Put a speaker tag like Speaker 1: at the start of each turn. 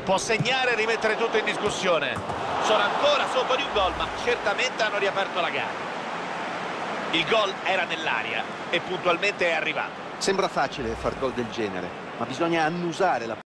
Speaker 1: Può segnare e rimettere tutto in discussione. Sono ancora sotto di un gol, ma certamente hanno riaperto la gara. Il gol era nell'aria e puntualmente è arrivato.
Speaker 2: Sembra facile far gol del genere, ma bisogna annusare la